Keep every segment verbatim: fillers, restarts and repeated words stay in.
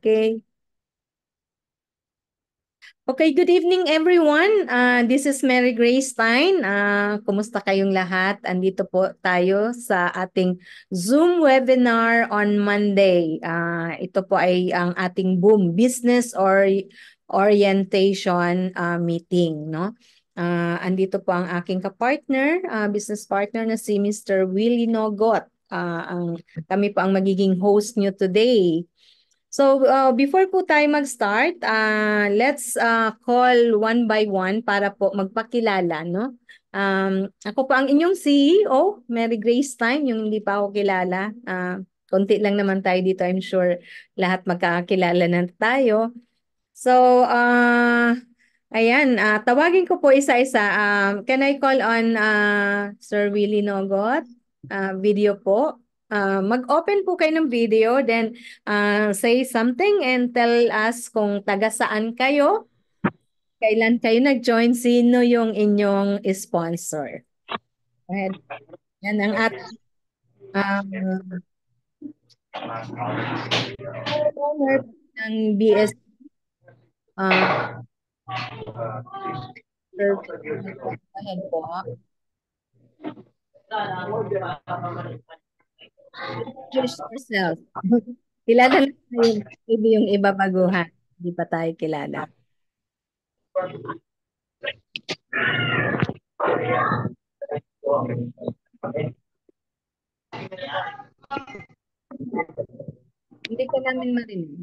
Okay. Okay, good evening everyone. Uh, this is Mary Grace Stein. Uh, kumusta kayong lahat? Andito po tayo sa ating Zoom webinar on Monday. Uh, ito po ay ang ating BOOM, Business or Orientation uh, Meeting. No? Uh, andito po ang aking kapartner, uh, business partner na si Mister Willie Nogot. Uh, ang, kami po ang magiging host nyo today. So uh, before po tayo mag-start, uh, let's uh, call one by one para po magpakilala, no? Um, ako po ang inyong C E O, Mary Grace Stein, yung hindi pa ako kilala. Uh, konti lang naman tayo dito, I'm sure lahat magkakakilala na tayo. So, uh, ayan, uh, tawagin ko po isa-isa. Um, can I call on uh, Sir Willie Nogot? Uh, video po. Uh, mag-open po kayo ng video, then uh, say something and tell us kung taga saan kayo, kailan kayo nag-join, sino yung inyong sponsor. Go ahead. Yan ang ating um, owner ng B S uh, service. Go ahead po. Introduce yourself. Kilala na tayo. Maybe yung iba baguhan. Hindi pa tayo kilala. Hindi ka namin marinig.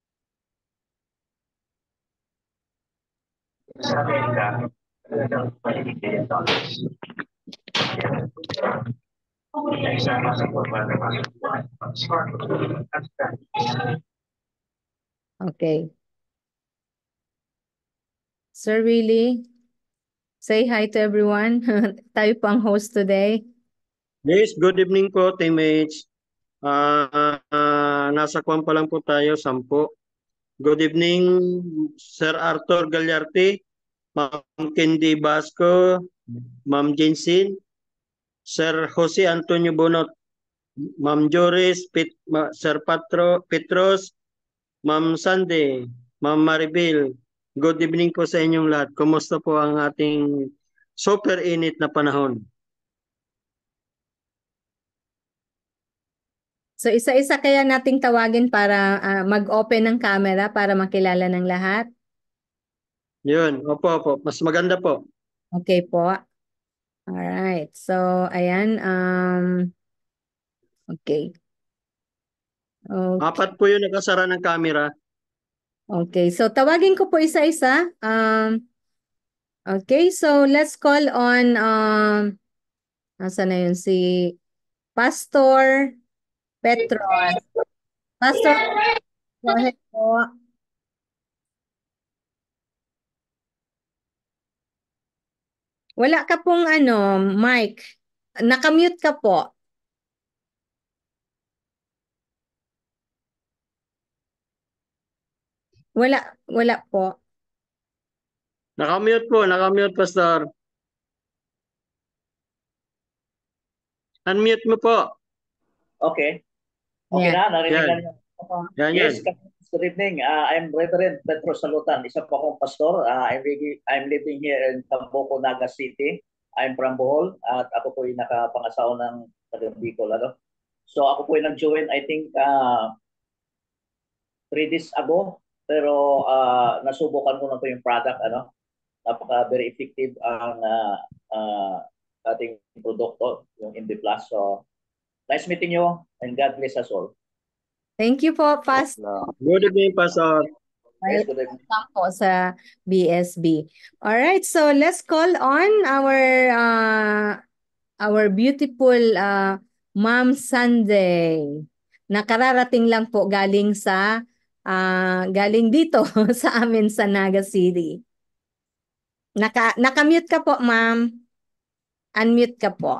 Okay. Sir Willie, say hi to everyone. Tayo po ang host today. Yes, good evening po, teammates. Uh, uh, nasa kwan pa lang po tayo, sampo. Good evening, Sir Arthur Galyarte, Ma'am Kendi Basco, Ma'am Jensin, Sir Jose Antonio Bonot, Ma'am Joris, Pet, Ma, Sir Patro, Petros, Ma'am Sande, Ma'am Maribel. Good evening po sa inyong lahat. Kumusta po ang ating super init na panahon? So isa-isa kaya nating tawagin para uh, mag-open ng camera para makilala ng lahat? Yun, opo, opo. Mas maganda po. Okay po. Alright. So, ayan. Um, okay. Okay. Apat po yung nakasara ng camera. Okay. So, tawagin ko po isa-isa. Um, okay. So, let's call on um, nasa na yun? Si Pastor Petros. Pastor, go ahead po. Wala ka pong ano, mic. Nakamute ka po. Wala, wala po. Nakamute po, nakamute, Pastor. Unmute mo po. Okay. Okay Yan. na, narinig Yan. na niyo. Yan, Yes, yan. good evening. Uh, I'm Reverend Petro Salutan. Isa po akong pastor. Uh, I'm, really, I'm living here in Tamboco, Naga City. I'm from Bohol at ako po yung nakapangasawa ng taga Bicol. Ano? So ako po yung nag-join, I think, uh, three days ago. Pero uh, nasubukan ko na po yung product. Ano? Napaka very effective ang uh, uh, ating produkto, yung Indy Plus. So, nice meeting you and God bless us all. Thank you po, Pastor. Good evening, Pastor. Yes, good evening. Welcome po sa B S B. All right, so let's call on our uh, our beautiful uh, Ma'am Sunday. Nakararating lang po galing sa uh, galing dito sa amin sa Naga City. Naka naka-mute ka po, Ma'am. Unmute ka po.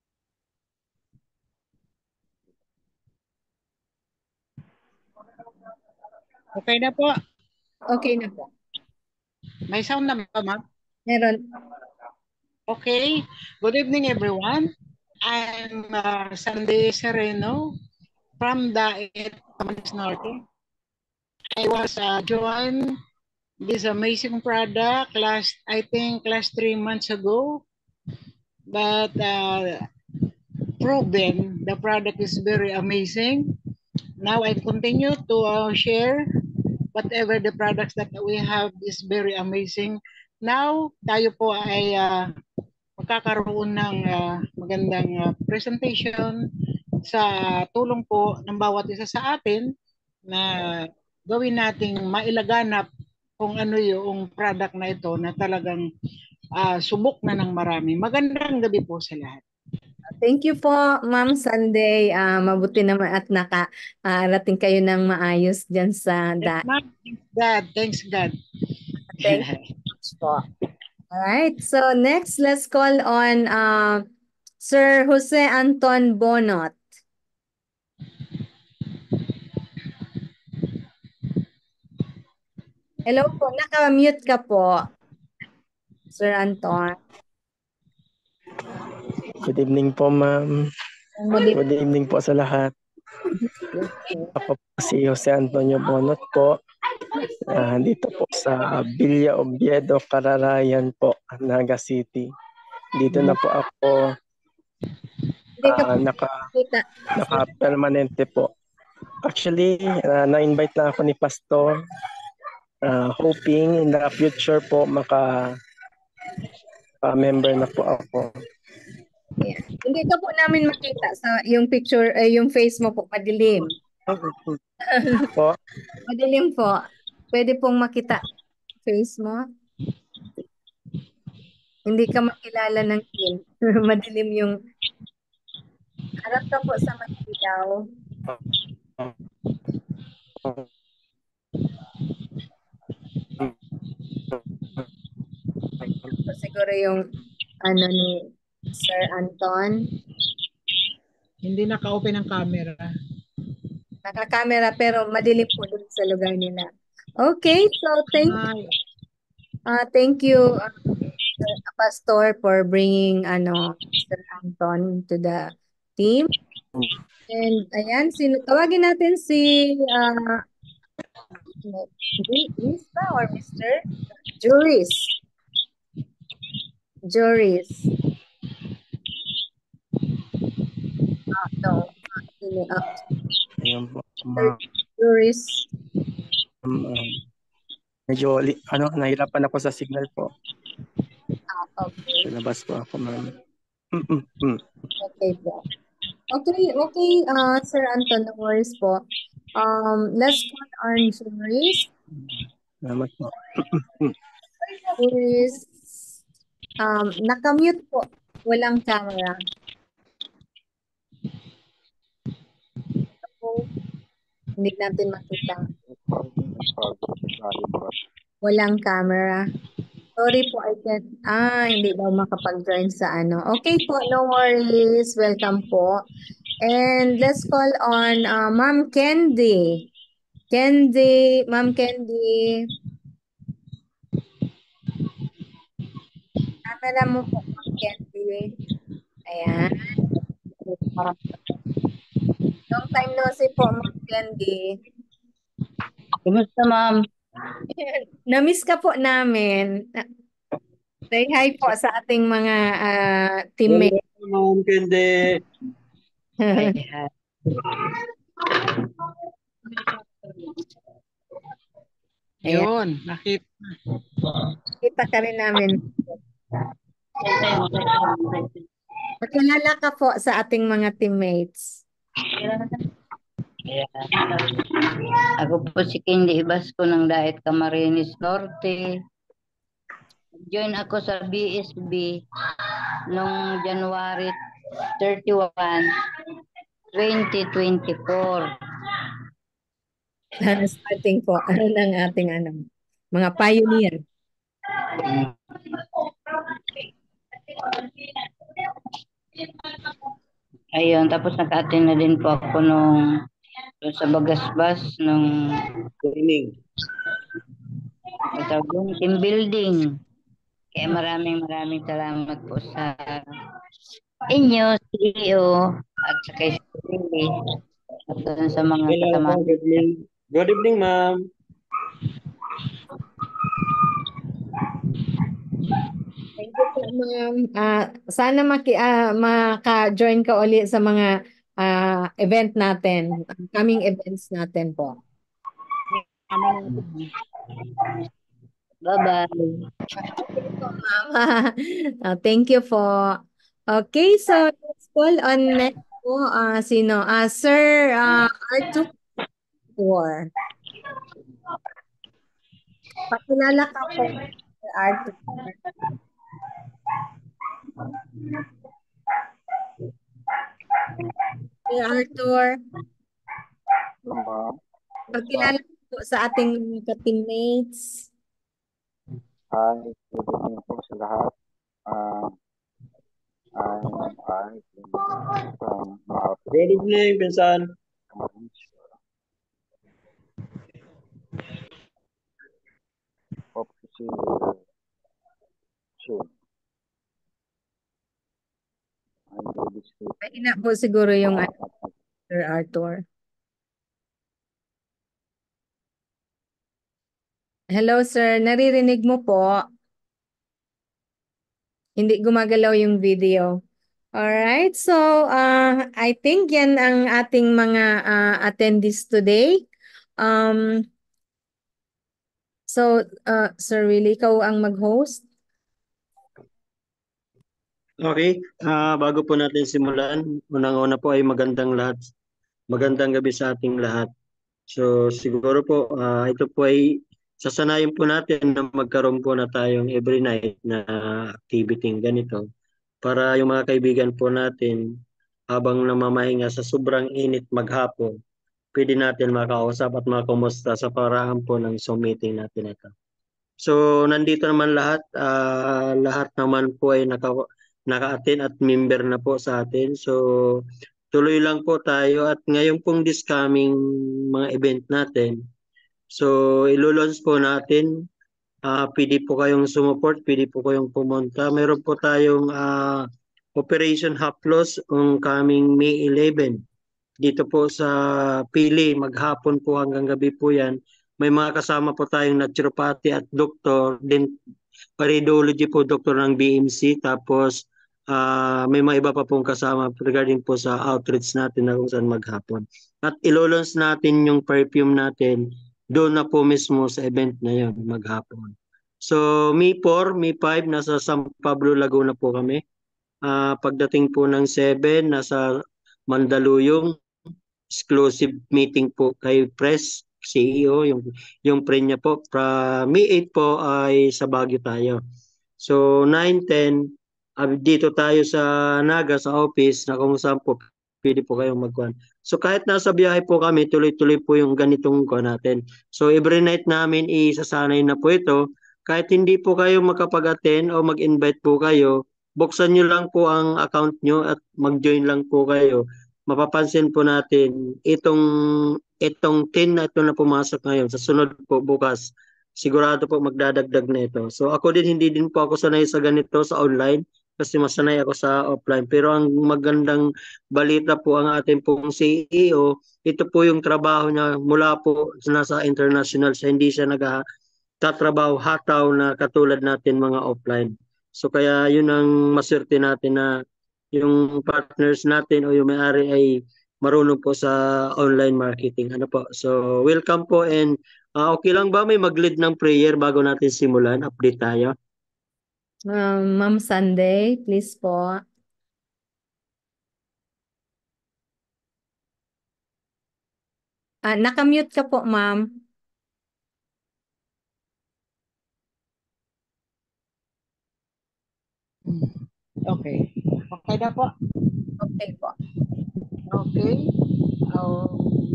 Okay na po. Okay na po. May sound na ba, ma'am? Meron. Okay. Good evening, everyone. I'm uh, Sandy Sereno from Daet, Camarines Norte. I was uh, joined this amazing product last, I think, last three months ago. But uh, proven, the product is very amazing. Now I continue to uh, share whatever the products that we have is very amazing. Now, tayo po ay uh, magkakaroon ng uh, magandang uh, presentation sa tulong po ng bawat isa sa atin na gawin nating mailaganap kung ano yung product na ito na talagang uh, subok na ng marami. Magandang gabi po sa lahat. Thank you po, Ma'am Sunday. Uh, mabuti naman at nakarating uh, kayo ng maayos dyan sa daan. Thanks God. Thanks God. Thank you much po. All right. So next, let's call on uh, Sir Jose Anton Bonot. Hello po. Naka-mute ka po, Sir Anton. Good evening po, ma'am. Good evening po sa lahat. Ako po si Jose Antonio Bonot po. Uh, dito po sa Villa Oviedo, Cararayan po, Naga City. Dito na po ako uh, naka, naka-permanente po. Actually, uh, na-invite lang ako ni Pastor. Uh, hoping in the future po maka uh, member na po ako. Yeah. Hindi ka po namin makita sa yung picture, eh, yung face mo po, madilim. Po? Madilim po. Pwede pong makita face mo. Hindi ka makilala ng team. Madilim yung harap ka po sa madilaw. Siguro yung ano ni Sir Anton. Hindi naka-open ang camera. Naka-camera pero madilim po dun sa lugar nila. Okay, so thank you. Uh, thank you, uh, Pastor, for bringing ano Sir Anton to the team. And ayan, sino, tawagin natin si uh, Mister or Mister Juris. Juris. Ah, no. Ayun po. Ma- Juris. Um, um, medyo, ano, nahirapan ako sa signal po. Ah, okay. Sa labas po ako, ma'am. Okay po. Okay, okay, uh, Sir Anton, no worries po. Um, let's call on Juris. Salamat po. Juris. Um, nakamute po. Walang camera. So, hindi natin makita. Walang camera. Sorry po, I can't. Ah, hindi daw makapag-join sa ano. Okay po, no worries. Welcome po. And let's call on uh, Ma'am Candy. Candy, Ma'am Candy. Camera mo po, Ma'am Candy. Ayan. Long time no see po, Ma'am Candy. Kumusta, ma'am? Na-miss ka po namin. Say hi po sa ating mga uh, teammates. Hello, Ma'am Candy. Hi, hi. Ayun, nakita. Kita ka rin namin. Pakilala ka po sa ating mga teammates. Yeah. Ako po si Candy Ibasco ng Daet Camarines Norte. Join ako sa B S B noong January thirty-one, twenty twenty-four. Starting po, ano ng ating ano, mga pioneer. Ayun, tapos naka-attend na din po ako nung sa Bagasbas nung Training. team building. Kaya maraming maraming salamat po sa inyo, C E O, at sa kay Sili, at sa mga Hello kasama. po, good evening. Good evening, ma'am. Thank you po, ma'am. Ah, sana maki, ah, maka-join ka uli sa mga ah, event natin, coming events natin po. Bye-bye. Okay po, ma'am. Ah, thank you po. Okay, so let's call on next po. Ah, sino? Ah, Sir ah, Arthur. Pakilala ka po, Sir Arthur. Sir Arthur, pakilala po sa ating mga ka-teammates. Hi, good evening po sa lahat. Uh, I'm Art from uh, Good evening, Pinsan. Hope to see you soon. I'm really sleep. Mahina po siguro yung ano, Sir Arthur. Hello, sir. Naririnig mo po? Hindi gumagalaw yung video. Alright, so uh, I think yan ang ating mga uh, attendees today. Um, so, uh, Sir Willie, ikaw ang mag-host? Okay, ah bago po natin simulan, unang-una po ay magandang lahat. Magandang gabi sa ating lahat. So siguro po ah, ito po ay sasanayin po natin na magkaroon po na tayong every night na activity ganito para yung mga kaibigan po natin habang namamahinga sa sobrang init maghapon, pwede natin makausap at makumusta sa paraan po ng Zoom meeting natin ito. So nandito naman lahat, ah, lahat naman po ay naka, naka-attend at member na po sa atin. So tuloy lang po tayo at ngayon pong this coming mga event natin. So ilo-launch po natin, ah pwede po kayong sumuport, pwede po kayong pumunta. Meron po tayong ah, Operation Haplos on coming May eleven. Dito po sa Pili, maghapon po hanggang gabi po yan. May mga kasama po tayong naturopathy at doktor, din paridology po doktor ng B M C, tapos ah, may mga iba pa pong kasama regarding po sa outreach natin na kung saan maghapon. At ilo-launch natin yung perfume natin doon na po mismo sa event na yun maghapon. So May four, May five, nasa San Pablo, Laguna po kami. Ah, pagdating po ng seven, nasa Mandaluyong, exclusive meeting po kay Press C E O, yung yung pre niya po. Pra May eight po ay sa Baguio tayo. So nine, ten, uh, dito tayo sa Naga sa office na kung saan po pwede po kayong magkuhan. So kahit nasa biyahe po kami, tuloy-tuloy po yung ganitong kuha natin. So every night namin isasanay na po ito. Kahit hindi po kayo makapag-attend o mag-invite po kayo, buksan nyo lang po ang account nyo at mag-join lang po kayo. Mapapansin po natin itong itong ten na ito na pumasok ngayon sa sunod po bukas, sigurado po magdadagdag na ito. So ako din, hindi din po ako sanay sa ganito sa online kasi masanay ako sa offline. Pero ang magandang balita po ang ating pong C E O, ito po yung trabaho niya mula po nasa international siya, hindi siya nagtatrabaho hataw na katulad natin mga offline. So kaya yun ang maswerte natin na yung partners natin o yung may-ari ay marunong po sa online marketing. Ano po? So welcome po, and uh, okay lang ba may mag-lead ng prayer bago natin simulan? Update tayo. Um, Ma'am Sunday, please po. Ah, nakamute ka po, ma'am. Okay. Okay na po. Okay po. Okay. Um,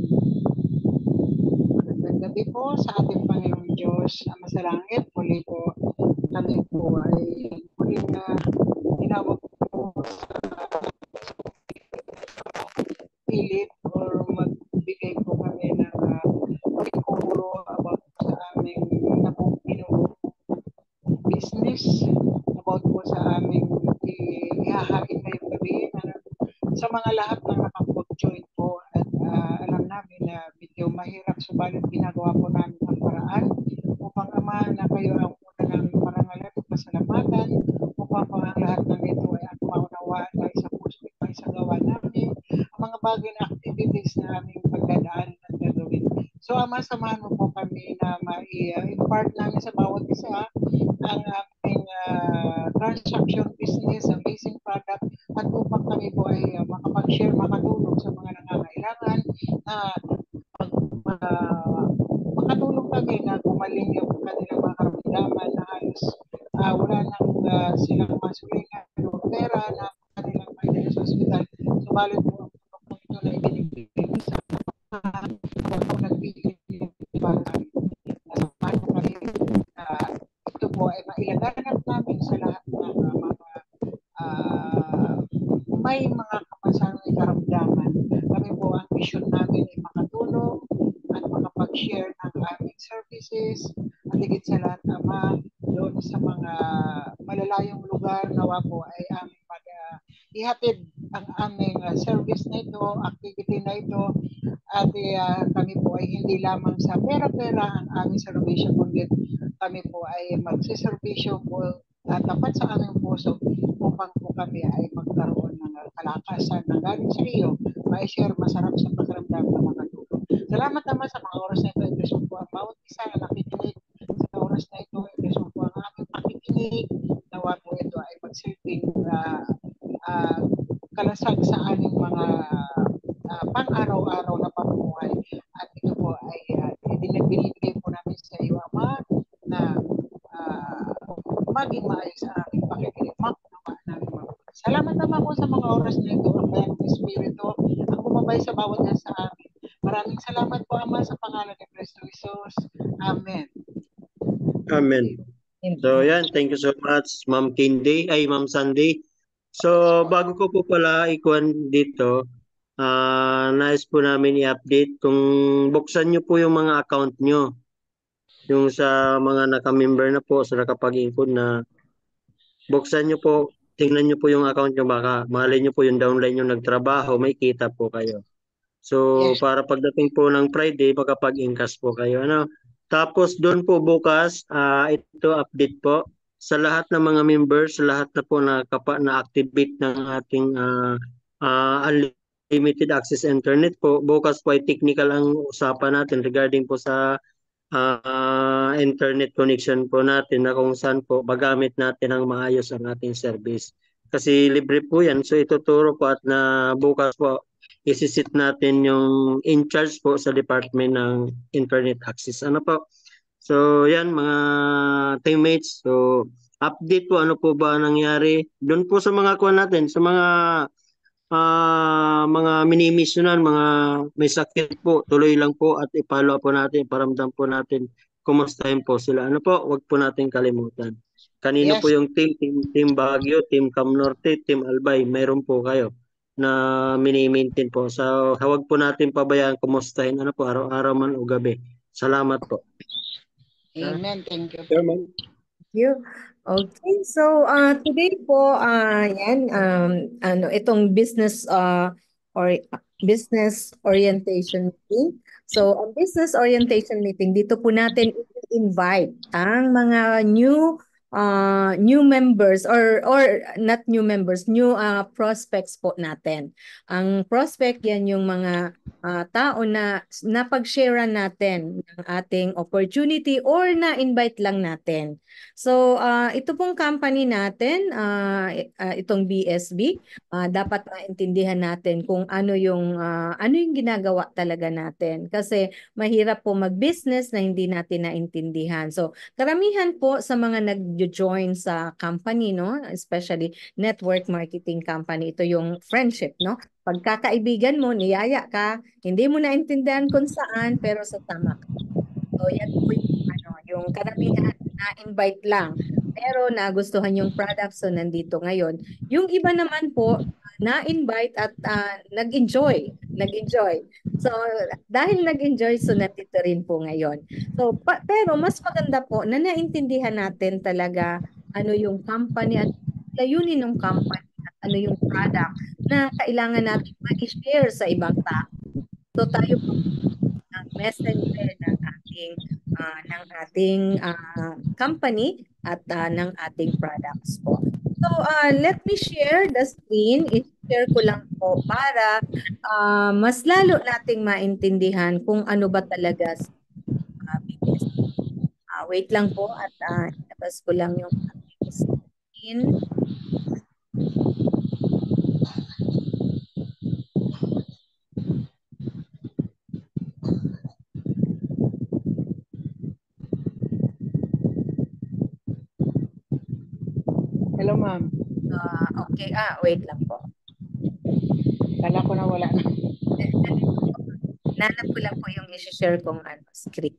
magandang gabi po sa ating Panginoong Diyos, Ama sa Langit. Muli po kami po ay muli na tinawag po sa pilit or magbigay po kami ng uh, ikuro about sa aming napupino business, about po sa aming ihahain ngayong gabi. Ano, sa mga lahat ng nakapag-join po at uh, alam namin na medyo mahirap, subalit ginagawa po namin ang paraan upang Ama na kayo ang una namin parangalan at pasalamat makabagong activities na aming pagdadaan at gagawin. So, Ama, samahan mo po kami na ma-impart namin sa bawat isa ang aming uh, transaction business, amazing product, at upang kami po ay uh, makapag-share, makatulong sa mga nangangailangan na uh, makatulong kami na gumaling yung kanilang mga karamdaman na halos uh, wala nang uh, silang masulingan o pera na kanilang maidala sa ospital. Subalit po ang tulong ito na ibinibigay sa mga nagbigay para kami. Samahan po kami uh, ito po ay mailaganap namin sa lahat ng uh, mga uh, may mga kapansanong karamdaman. Kami po ang mission namin ay makatulong at makapag-share ng aming services at higit sa lahat, Ama, doon sa mga malalayong lugar, nawa po ay aming mag uh, ihatid ang aming uh, service na ito, activity na ito, at uh, kami po ay hindi lamang sa pera-pera ang aming salvation, kundi kami po ay magsiservisyo po at tapat sa aming puso upang po kami ay magkaroon ng kalakasan na galing sa iyo, ma-share masarap sa pakiramdam na makatulong. Salamat naman sa mga oras na ito. Ito po ang bawat isa na nakikinig sa oras na ito. Ito po ang aming pakikinig. Nawa po ito ay magsilbing uh, uh, kalasag sa aming mga uh, pang-araw-araw na pamumuhay. At ito po ay uh, binibigay po namin sa iyo, Ama, na uh, maging maayos sa aming pakikinig. Makunawa namin mga. Salamat naman po sa mga oras na ito. Ang bayan ng Espiritu ang bumabay sa bawat isa sa amin. Maraming salamat po, Ama, sa pangalan ni Cristo Jesus. Amen. Amen. So yan, thank you so much, Ma'am Kindy, ay Ma'am Sandy. So bago ko po pala ikuan dito, uh, nais po namin i-update kung buksan nyo po yung mga account nyo. Yung sa mga naka-member na po, sa nakapag-include na buksan nyo po, tingnan nyo po yung account nyo, baka mahalin nyo po yung downline nyo nagtrabaho, may kita po kayo. So Yes. para pagdating po ng Friday, makapag-ingkas po kayo. Ano? Tapos doon po bukas, uh, ito update po sa lahat ng mga members, sa lahat na po na, na activate ng ating uh, uh, unlimited access internet po. Bukas po ay technical ang usapan natin regarding po sa uh, internet connection po natin na kung saan po magamit natin ang maayos ang ating service. Kasi libre po yan. So ituturo po at na bukas po isisit natin yung in charge po sa department ng internet access. Ano po? So yan mga teammates. So update po ano po ba nangyari doon po sa mga kuha natin, sa mga uh, mga mini-missionan, mga may sakit po, tuloy lang po at ipalo po natin, paramdam po natin kumustahin po sila. Ano po? Huwag po natin kalimutan. Kanino Yes. po yung team, team, team Baguio, team Cam Norte, team Albay, mayroon po kayo na mini-maintain po. So, huwag po natin pabayaan kumustahin ano po, araw-araw man o gabi. Salamat po. Amen. Thank you. Chairman. Thank you. Okay, so uh, today po, uh, yan, um, ano, itong business uh, or business orientation meeting. So, ang business orientation meeting, dito po natin i-invite ang mga new uh, new members or or not new members, new uh, prospects po natin. Ang prospect yan yung mga uh, tao na napag-share natin ng ating opportunity or na-invite lang natin. So, uh, ito pong company natin, uh, uh, itong B S B, uh, dapat maintindihan natin kung ano yung uh, ano yung ginagawa talaga natin kasi mahirap po mag-business na hindi natin naintindihan. So, karamihan po sa mga nag-join sa company, no, especially network marketing company, ito yung friendship, no? Pagkakaibigan mo, niyaya ka, hindi mo naintindihan kung saan, pero sa tama ka. So, yan po yung, ano, yung karamihan na-invite lang. Pero nagustuhan yung product, so nandito ngayon. Yung iba naman po, na-invite at uh, nag-enjoy. Nag-enjoy. So, dahil nag-enjoy, so nandito rin po ngayon. So, pa- pero mas maganda po na naintindihan natin talaga ano yung company at layunin ng company at ano yung product na kailangan natin ma-share sa ibang tao. So, tayo po ang messenger ng ating uh, ng ating uh, company at uh, ng ating products po. So, uh, let me share the screen. I-share ko lang po para uh, mas lalo nating maintindihan kung ano ba talaga sa uh, business. Uh, wait lang po at uh, ilabas ko lang yung ating screen. Hello, ma'am. Uh, okay, ah, wait lang po. Kala ko na wala na. Nanap ko lang po yung i-share kong ano, screen.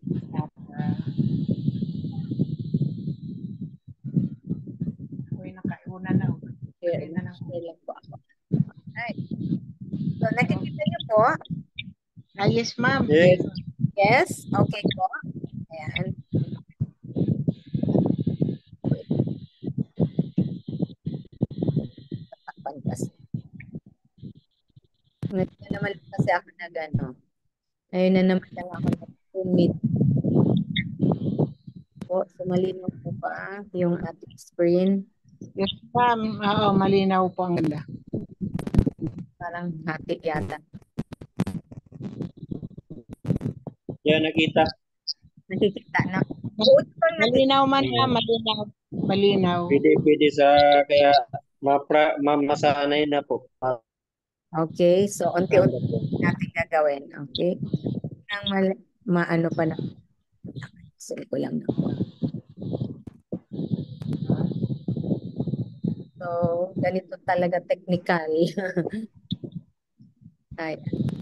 Uy, nakaiuna na. Share, na lang. share lang po ako. Alright. So, nakikita niyo po? Ah, yes, ma'am. Yes. Yes? Okay po. Ayan. Takpan kasi. Ngayon na naman kasi ako nag ano. Ayun na naman lang ako nag-meet. Po, so malinaw po pa yung ating screen. Yes, ma'am. Oo, malinaw po ang ganda. Parang hati yata. Yan, nakita. Nakikita na. Malinaw man, ma'am. Malinaw. Malinaw. Pwede, pwede sa, kaya mapra, mamasanay na po. Okay, so unti-unti natin gagawin. Okay? Nang mal- maano pa na. So, ko lang na po. So, ganito talaga technical. Ay.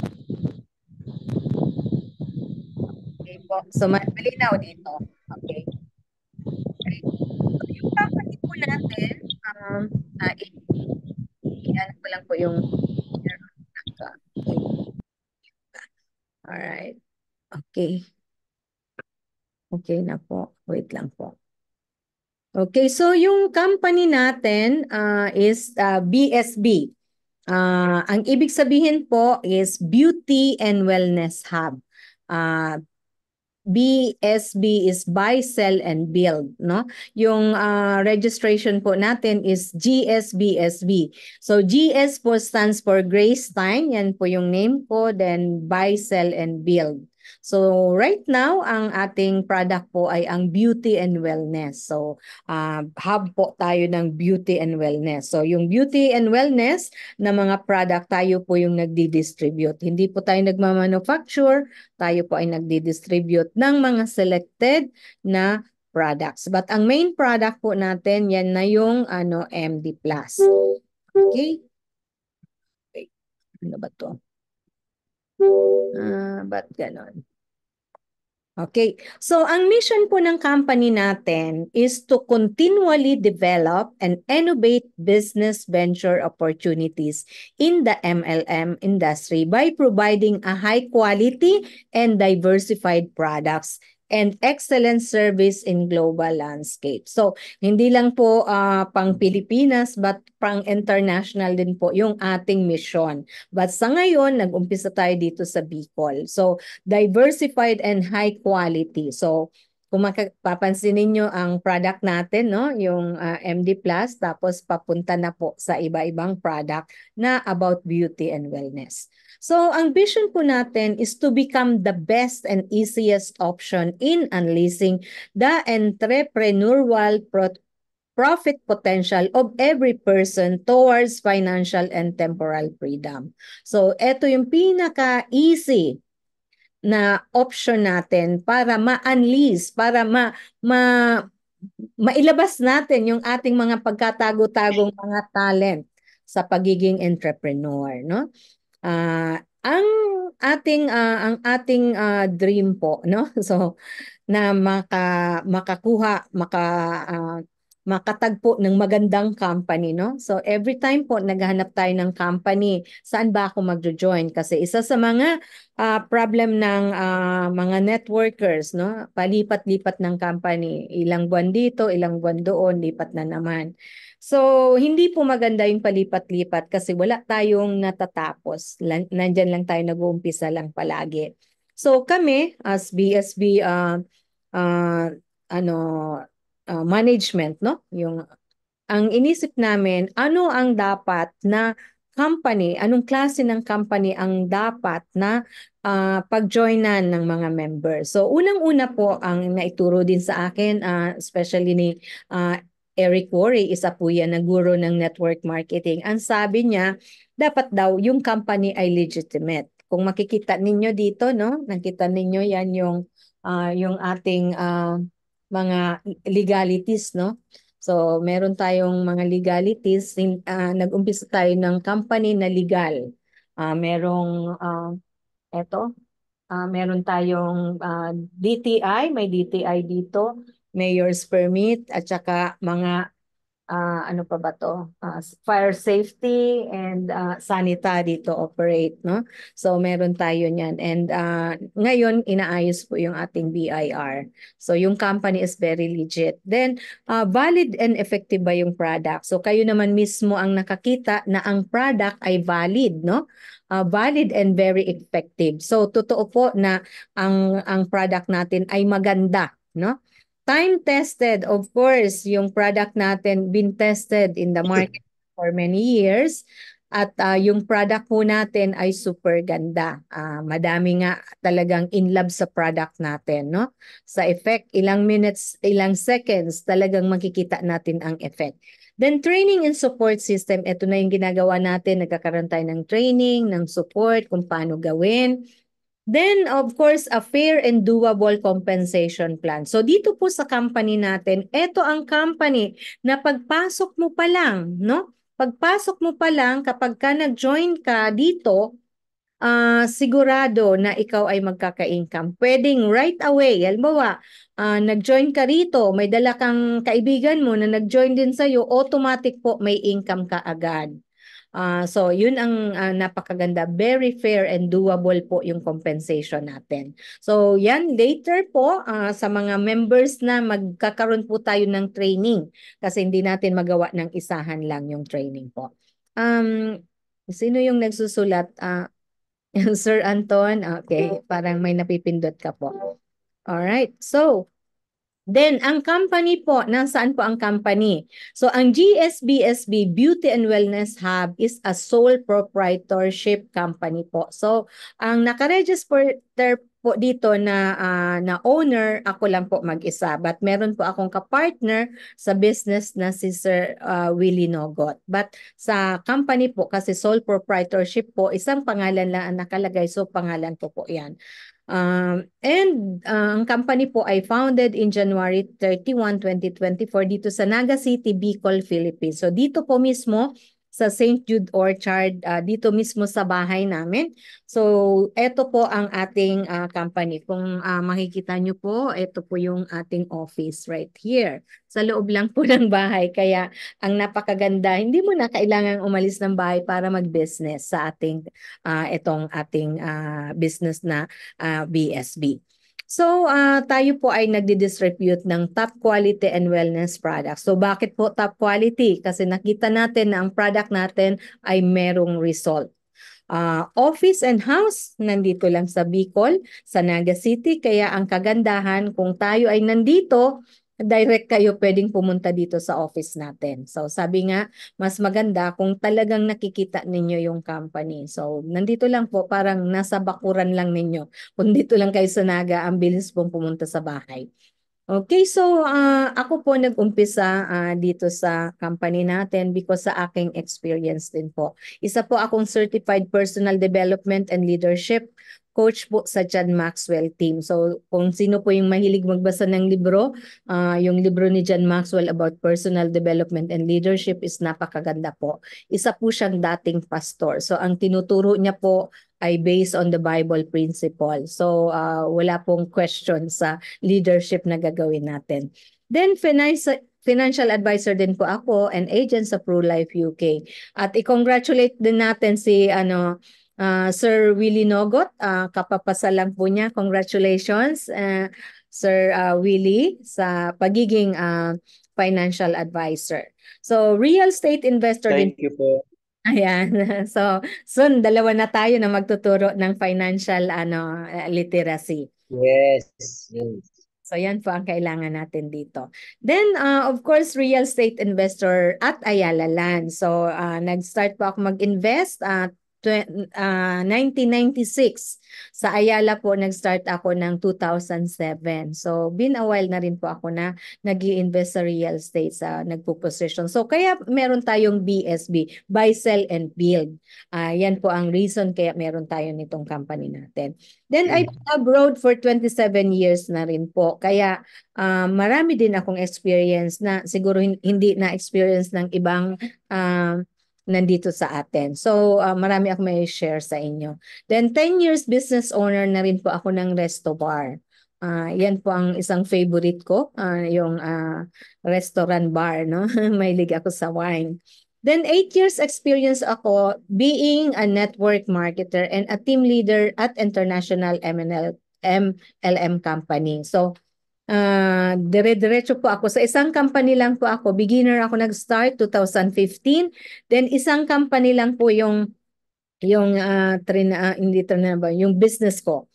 Okay po. So, malinaw dito. Okay. Okay. So, yung company po natin, um, uh, i-ano ko lang po yung okay. Alright. Okay. Okay na po. Wait lang po. Okay, so yung company natin uh, is uh, B S B. Uh, ang ibig sabihin po is Beauty and Wellness Hub. Uh, B S B is Buy, Sell, and Build, no? Yung uh, registration po natin is G S B S B. So G S po stands for Grace Stein, yan po yung name ko, then Buy, Sell, and Build. So right now, ang ating product po ay ang Beauty and Wellness. So uh, hub po tayo ng Beauty and Wellness. So yung Beauty and Wellness na mga product, tayo po yung nagdi-distribute. Hindi po tayo nagmamanufacture, tayo po ay nagdi-distribute ng mga selected na products. But ang main product po natin, yan na yung ano, M D Plus. Okay? Okay. Ano ba to? Ah, ba't ganon? Okay, so ang mission po ng company natin is to continually develop and innovate business venture opportunities in the M L M industry by providing a high quality and diversified products and excellent service in global landscape. So, hindi lang po uh, pang Pilipinas but pang international din po yung ating mission. But sa ngayon, nag-umpisa tayo dito sa Bicol. So, diversified and high quality. So, kung mapapansin ninyo ang product natin, no, yung uh, M D Plus, tapos papunta na po sa iba-ibang product na about beauty and wellness. So, ang vision po natin is to become the best and easiest option in unleashing the entrepreneurial pro- profit potential of every person towards financial and temporal freedom. So, ito yung pinaka-easy na option natin para ma-unleash, para ma, ma mailabas natin yung ating mga pagkatago-tagong mga talent sa pagiging entrepreneur, no? Uh, ang ating uh, ang ating uh, dream po, no? So na maka makakuha, maka uh, makatagpo ng magandang company, no? So every time po naghahanap tayo ng company, saan ba ako magjo-join? Kasi isa sa mga uh, problem ng uh, mga networkers, no? Palipat-lipat ng company, ilang buwan dito, ilang buwan doon, lipat na naman. So hindi po maganda yung palipat-lipat kasi wala tayong natatapos. Nandyan lang tayo, nag-uumpisa lang palagi. So kami as B S B uh, uh, ano uh, management, no, yung ang inisip namin, ano ang dapat na company, anong klase ng company ang dapat na uh, pag-joinan ng mga members. So unang-una po ang naituro din sa akin, uh, especially ni uh, Eric Worre, isa po yan na guro ng network marketing. Ang sabi niya, dapat daw yung company ay legitimate. Kung makikita ninyo dito, no, nakita ninyo yan yung uh, yung ating uh, mga legalities, no. So, meron tayong mga legalities. Uh, nag-umpisa tayo ng company na legal. Uh, merong, uh, eto, uh, meron tayong uh, D T I, may D T I dito, mayor's permit, at saka mga uh, ano pa ba to? Uh, fire safety and uh, sanitary to operate, no? So meron tayo niyan, and uh, ngayon inaayos po yung ating B I R. So yung company is very legit. Then uh, valid and effective ba yung product? So kayo naman mismo ang nakakita na ang product ay valid, no? Uh, valid and very effective. So totoo po na ang ang product natin ay maganda, no? Time-tested, of course, yung product natin been tested in the market for many years. At uh, yung product po natin ay super ganda. Uh, madami nga talagang in love sa product natin, no? Sa effect, ilang minutes, ilang seconds, talagang makikita natin ang effect. Then training and support system, ito na yung ginagawa natin. Nagkakaroon tayo ng training, ng support, kung paano gawin. Then, of course, a fair and doable compensation plan. So, dito po sa company natin, ito ang company na pagpasok mo pa lang, no? Pagpasok mo pa lang, kapag ka nag-join ka dito, uh, sigurado na ikaw ay magkaka-income. Pwedeng right away, halimbawa, uh, nag-join ka rito, may dala kang kaibigan mo na nag-join din sa'yo, automatic po may income ka agad. Uh, so, yun ang uh, napakaganda. Very fair and doable po yung compensation natin. So, yan later po uh, sa mga members na magkakaroon po tayo ng training kasi hindi natin magawa ng isahan lang yung training po. Um, sino yung nagsusulat? Uh, Sir Anton? Okay, parang may napipindot ka po. Alright, so, then, ang company po, nasaan po ang company? So, ang G S B S B Beauty and Wellness Hub is a sole proprietorship company po. So, ang nakaregister po dito na, uh, na owner, ako lang po mag-isa. But meron po akong kapartner sa business na si Sir uh, Willie Nogot. But sa company po, kasi sole proprietorship po, isang pangalan lang ang nakalagay. So, pangalan ko po yan. Um, and uh, ang company po ay founded in January thirty-first, twenty twenty-four dito sa Naga City, Bicol, Philippines. So dito po mismo sa Saint Jude Orchard, uh, dito mismo sa bahay namin. So ito po ang ating uh, company. Kung uh, makikita nyo po, ito po yung ating office right here. Sa loob lang po ng bahay. Kaya ang napakaganda, hindi mo na kailangang umalis ng bahay para mag-business sa ating uh, itong ating uh, business na uh, B S B. So, uh, tayo po ay nagdi-distribute ng top quality and wellness products. So, bakit po top quality? Kasi nakita natin na ang product natin ay merong result. Uh, office and house, nandito lang sa Bicol, sa Naga City. Kaya ang kagandahan, kung tayo ay nandito, direct kayo pwedeng pumunta dito sa office natin. So sabi nga, mas maganda kung talagang nakikita ninyo yung company. So nandito lang po, parang nasa bakuran lang ninyo. Kung dito lang kayo sa Naga, ang bilis pong pumunta sa bahay. Okay, so uh, ako po nag-umpisa uh, dito sa company natin because sa aking experience din po. Isa po akong Certified Personal Development and Leadership Coach po sa John Maxwell team. So kung sino po yung mahilig magbasa ng libro, uh, yung libro ni John Maxwell about personal development and leadership is napakaganda po. Isa po siyang dating pastor. So ang tinuturo niya po ay based on the Bible principle. So uh, wala pong question sa leadership na gagawin natin. Then financial financial advisor din po ako and agent sa ProLife U K. At i-congratulate din natin si ano uh, Sir Willie Nogot, uh, kapapasa lang po niya. Congratulations uh, Sir uh, Willie sa pagiging uh, financial advisor. So real estate investor Thank din. you po. Ayan. So, soon dalawa na tayo na magtuturo ng financial ano literacy. Yes, yes. So yan po ang kailangan natin dito. Then uh, of course real estate investor at Ayala Land. So uh, nag-start po ako mag-invest at uh, uh, nineteen ninety-six. Sa Ayala po nag-start ako ng two thousand seven. So been a while na rin po ako na nag-i-invest sa real estate sa nagpo-position. So kaya meron tayong B S B, buy, sell and build. Uh, yan po ang reason kaya meron tayo nitong company natin. Then I've been abroad for twenty-seven years na rin po. Kaya uh, marami din akong experience na siguro hindi na-experience ng ibang uh, nandito sa atin. So uh, marami akong may share sa inyo. Then ten years business owner na rin po ako ng Resto Bar. Uh, yan po ang isang favorite ko, uh, yung uh, restaurant bar. No? Mahilig ako sa wine. Then eight years experience ako being a network marketer and a team leader at international M L M company. So, uh, dire-diretso po ako. Sa isang company lang po ako. Beginner ako nag-start two thousand fifteen. Then isang company lang po yung yung uh, train, uh, hindi train ba, yung business ko.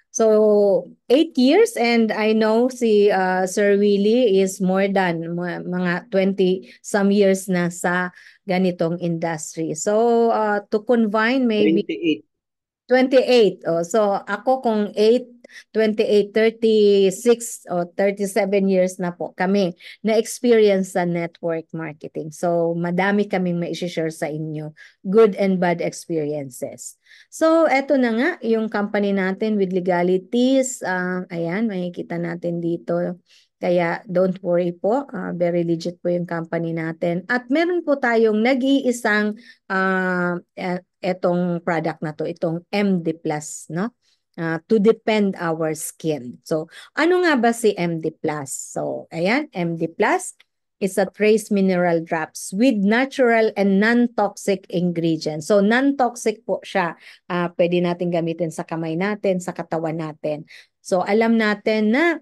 So, eight years and I know si uh, Sir Willie is more than mga twenty some years na sa ganitong industry. So, uh, to combine maybe twenty-eight. twenty-eight. Oh, so, ako kung eight, twenty-eight, thirty-six o thirty-seven years na po kami na experience sa network marketing. So, madami kaming mai-share sa inyo. Good and bad experiences. So, eto na nga yung company natin with legalities. Uh, ayan, makikita natin dito. Kaya don't worry po, uh, very legit po yung company natin. At meron po tayong nag-iisang uh, etong product na to, itong M D Plus, no? Uh, to defend our skin. So, ano nga ba si M D Plus? So, ayan, M D Plus is a trace mineral drops with natural and non-toxic ingredients. So, non-toxic po siya. Uh, pwede natin gamitin sa kamay natin, sa katawan natin. So, alam natin na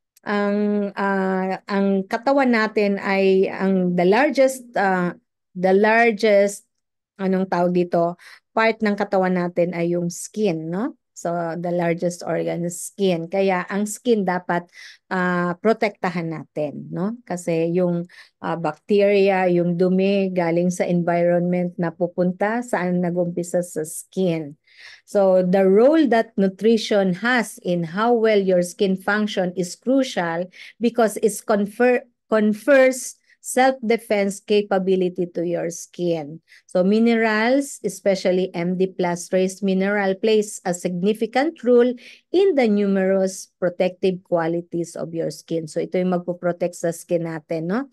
ang uh, ang katawan natin ay ang the largest uh, the largest anong tawag dito, part ng katawan natin ay yung skin, no? So the largest organ is skin. Kaya ang skin dapat uh, protektahan natin, no? Kasi yung uh, bacteria, yung dumi galing sa environment na pupunta saan nagumpisa sa skin. So the role that nutrition has in how well your skin function is crucial because it confer confers self-defense capability to your skin. So minerals, especially M D plus trace mineral, plays a significant role in the numerous protective qualities of your skin. So ito yung magpo-protect sa skin natin, no?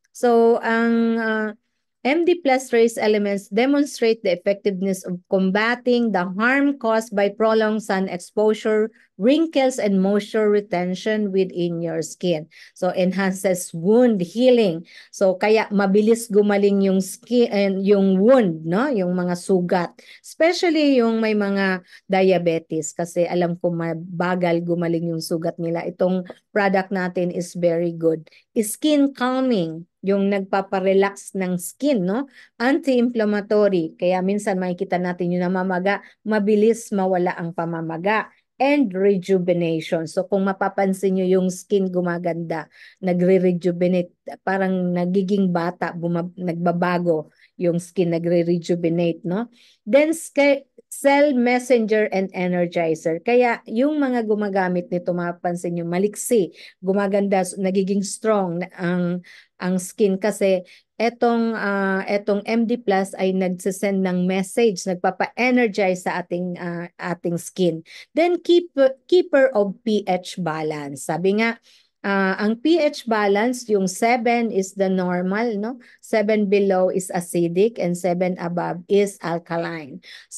So ang uh, M D plus trace elements demonstrate the effectiveness of combating the harm caused by prolonged sun exposure, wrinkles, and moisture retention within your skin. So, enhances wound healing. So, kaya mabilis gumaling yung skin and yung wound, no? Yung mga sugat. Especially yung may mga diabetes kasi alam ko mabagal gumaling yung sugat nila. Itong product natin is very good. Skin calming, yung nagpaparelax ng skin, no? Anti-inflammatory, kaya minsan makikita natin yung namamaga, mabilis mawala ang pamamaga. And rejuvenation. So kung mapapansin nyo yung skin gumaganda, nagre-rejuvenate, parang nagiging bata, nagbabago yung skin, nagre-rejuvenate, no? Then cell messenger and energizer. Kaya yung mga gumagamit nito, mapapansin nyo, maliksi, gumaganda, nagiging strong ang ang skin kasi etong uh, etong M D plus ay nagsesend ng message, nagpapa-energize sa ating uh, ating skin. Then keep keeper of pH balance. Sabi nga uh, ang pH balance, yung seven is the normal, no? seven below is acidic and seven above is alkaline.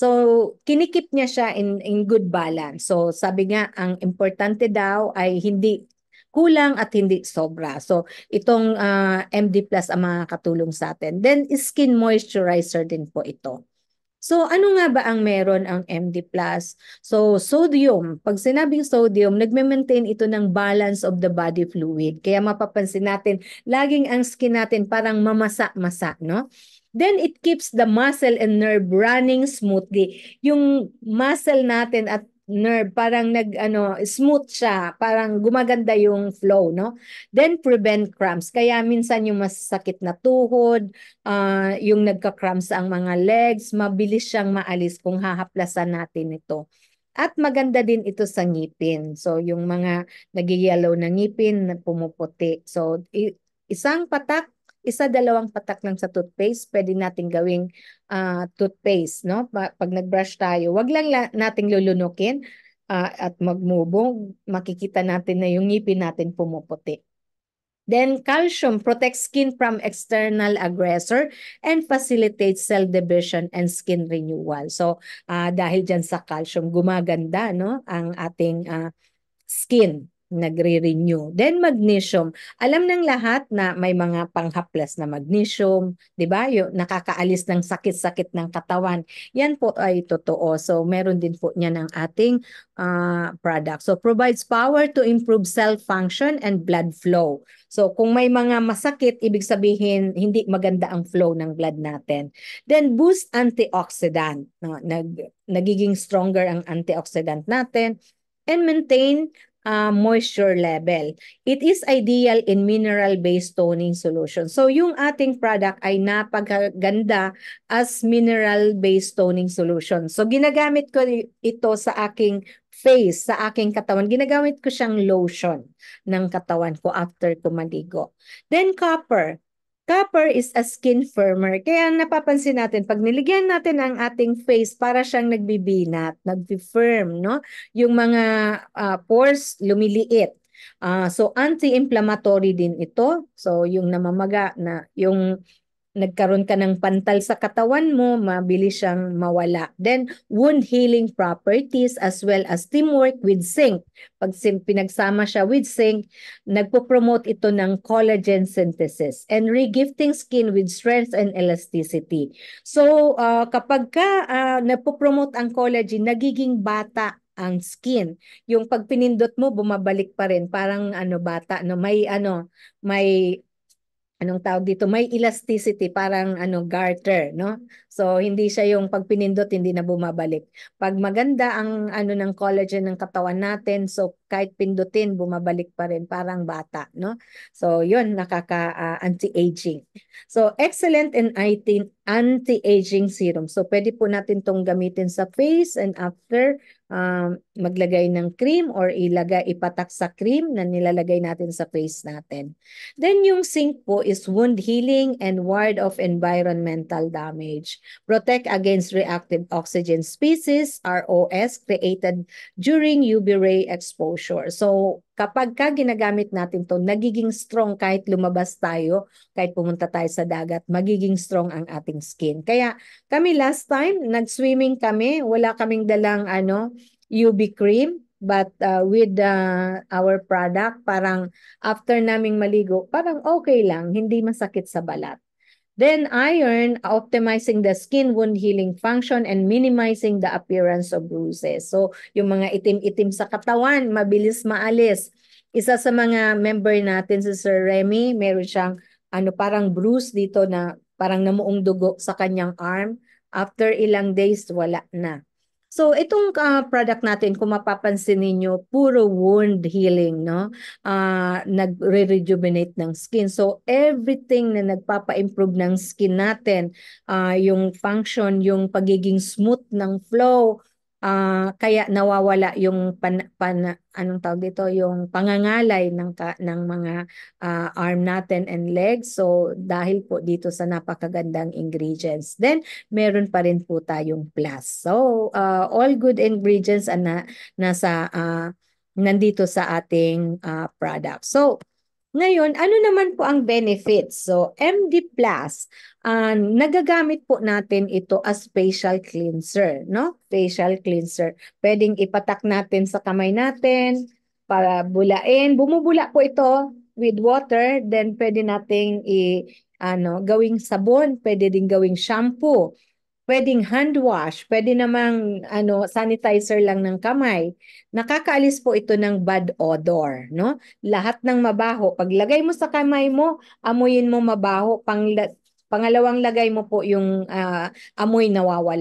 So kinikip niya siya in in good balance. So sabi nga ang importante daw ay hindi kulang at hindi sobra. So, itong uh, M D plus ang makakatulong sa atin. Then, skin moisturizer din po ito. So, ano nga ba ang meron ang M D plus? So, sodium. Pag sinabing sodium, nagme-maintain ito ng balance of the body fluid. Kaya mapapansin natin, laging ang skin natin parang mamasa-masa, no? Then, it keeps the muscle and nerve running smoothly. Yung muscle natin at nerve, parang nag ano, smooth siya, parang gumaganda yung flow, no? Then prevent cramps. Kaya minsan yung masakit na tuhod, uh, yung nagka-cramps ang mga legs, mabilis siyang maalis kung hahaplasan natin ito. At maganda din ito sa ngipin. So yung mga nagiyelaw na ngipin na pumuputi. So isang patak, isa dalawang patak lang sa toothpaste, pwede nating gawing uh, toothpaste, no? Pag nag-brush tayo, wag lang la nating lulunukin uh, at magmubong, makikita natin na yung ngipin natin pumuputi. Then calcium protects skin from external aggressor and facilitates cell division and skin renewal. So uh, dahil dyan sa calcium, gumaganda, no, ang ating uh, skin, nagre-renew. Then magnesium. Alam ng lahat na may mga panghaplas na magnesium, 'di ba? Yung nakakaalis ng sakit-sakit ng katawan. Yan po ay totoo. So meron din po niyan ang ating uh, product. So provides power to improve cell function and blood flow. So kung may mga masakit, ibig sabihin hindi maganda ang flow ng blood natin. Then boost antioxidant. No? Nag nagiging stronger ang antioxidant natin and maintain uh, moisture level. It is ideal in mineral-based toning solution. So yung ating product ay napakaganda as mineral-based toning solution. So ginagamit ko ito sa aking face, sa aking katawan. Ginagamit ko siyang lotion ng katawan ko after ko maligo. Then copper. Copper is a skin firmer. Kaya napapansin natin, pag niligyan natin ang ating face, para siyang nagbibinat, nagbi-firm, no? Yung mga uh, pores lumiliit. Uh, so anti-inflammatory din ito. So yung namamaga na yung nagkaroon ka ng pantal sa katawan mo, mabilis siyang mawala. Then, wound healing properties as well as teamwork with zinc. Pag pinagsama siya with zinc, nagpo-promote ito ng collagen synthesis and regifting skin with strength and elasticity. So, uh, kapag ka uh, nagpo-promote ang collagen, nagiging bata ang skin. Yung pag pinindot mo, bumabalik pa rin. Parang ano bata, no? May ano, may anong tawag dito, may elasticity, parang ano garter, no? So hindi siya yung pag pinindot hindi na bumabalik. Pag maganda ang ano ng collagen ng katawan natin, so kahit pindutin bumabalik pa rin, parang bata, no? So yun, nakaka uh, anti-aging. So excellent in anti-aging serum. So pwede po natin tong gamitin sa face and after um, maglagay ng cream or ilagay ipatak sa cream na nilalagay natin sa face natin. Then yung zinc po is wound healing and ward off environmental damage. Protect against reactive oxygen species, R O S, created during U V ray exposure. So kapag ka ginagamit natin to, nagiging strong kahit lumabas tayo, kahit pumunta tayo sa dagat, magiging strong ang ating skin. Kaya kami last time, nag-swimming kami, wala kaming dalang ano, U V cream, but uh, with uh, our product, parang after naming maligo, parang okay lang, hindi masakit sa balat. Then iron, optimizing the skin wound healing function and minimizing the appearance of bruises. So yung mga itim-itim sa katawan, mabilis maalis. Isa sa mga member natin, si Sir Remy, meron siyang ano, parang bruise dito na parang namuong dugo sa kanyang arm. After ilang days, wala na. So itong uh, product natin, kung mapapansin niyo, puro wound healing, no? Uh, nagre-rejuvenate ng skin. So everything na nagpapa-improve ng skin natin, uh, yung function, yung pagiging smooth ng flow, uh, kaya nawawala yung pan, pan anong tawag dito, yung pangangalay ng ka, ng mga uh, arm natin and legs. So dahil po dito sa napakagandang ingredients. Then meron pa rin po tayong plus. So uh, all good ingredients ang na, nasa uh, nandito sa ating uh, product. So ngayon, ano naman po ang benefits? So, M D Plus, uh, nagagamit po natin ito as facial cleanser, no? Facial cleanser. Pwedeng ipatak natin sa kamay natin para bulain. Bumubula po ito with water, then pwede nating i ano, gawing sabon, pwede din gawing shampoo. Pwedeng hand wash, pwede namang ano, sanitizer lang ng kamay. Nakakaalis po ito ng bad odor, no? Lahat ng mabaho, paglagay mo sa kamay mo, amuyin mo mabaho, pang, pangalawang lagay mo po yung uh, amoy nawawala.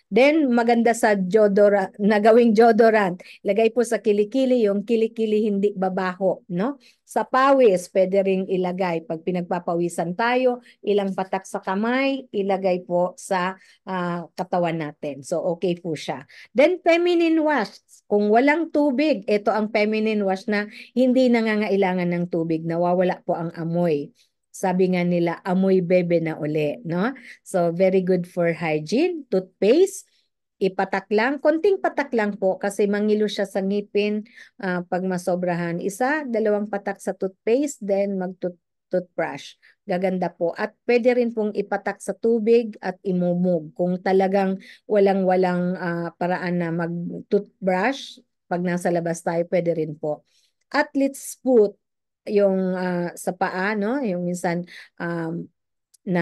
Then maganda sa deodorant, na gawing deodorant. Lagay po sa kilikili, yung kilikili hindi babaho, no? Sa pawis, pwede ring ilagay. Pag pinagpapawisan tayo, ilang patak sa kamay, ilagay po sa uh, katawan natin. So okay po siya. Then feminine wash. Kung walang tubig, ito ang feminine wash na hindi nangangailangan ng tubig, nawawala po ang amoy. Sabi nga nila, amoy bebe na uli, no? So, very good for hygiene. Toothpaste, ipatak lang. Konting patak lang po kasi mangilo siya sa ngipin uh, pag masobrahan. Isa, dalawang patak sa toothpaste, then mag-toothbrush. Gaganda po. At pwede rin pong ipatak sa tubig at imumog. Kung talagang walang-walang uh, paraan na mag-toothbrush, pag nasa labas tayo, pwede rin po. At let's put yung uh, sa paa, no? Yung minsan um, na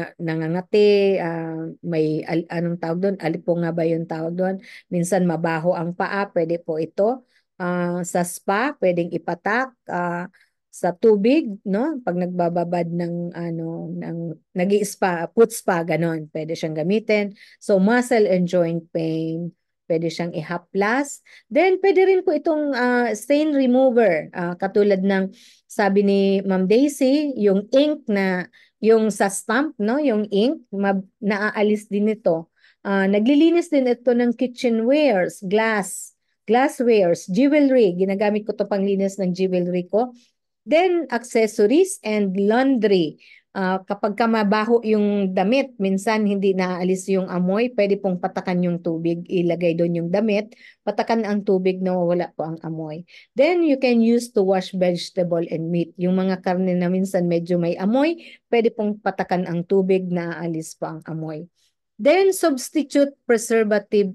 nangangati, uh, may al, anong tawag doon? Alipong nga ba yung tawag doon? Minsan mabaho ang paa, pwede po ito. Uh, sa spa, pwedeng ipatak. Uh, sa tubig, no? Pag nagbababad ng ano ng nagi-spa, foot spa ganon, pwede siyang gamitin. So muscle and joint pain, pwede siyang ihaplas. Then, pwede rin po itong uh, stain remover. Uh, katulad ng sabi ni Ma'am Daisy, yung ink na, yung sa stamp, no? Yung ink, mab, naaalis din ito. Uh, naglilinis din ito ng kitchenwares, glass, glasswares, jewelry. Ginagamit ko ito panglinis ng jewelry ko. Then, accessories and laundry. Uh, kapag ka mabaho yung damit, minsan hindi naaalis yung amoy, pwede pong patakan yung tubig, ilagay doon yung damit, patakan ang tubig na wala po ang amoy. Then you can use to wash vegetable and meat. Yung mga karne na minsan medyo may amoy, pwede pong patakan ang tubig na aalis po ang amoy. Then substitute preservative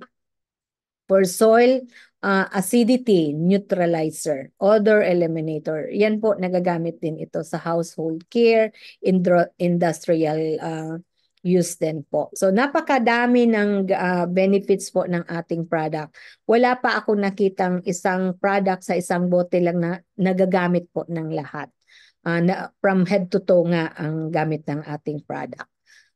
for soil uh, acidity neutralizer, odor eliminator. Yan po, nagagamit din ito sa household care, indro, industrial uh, use din po. So napakadami ng uh, benefits po ng ating product. Wala pa ako nakitang isang product sa isang bote lang na nagagamit po ng lahat. Uh, na, from head to toe nga ang gamit ng ating product.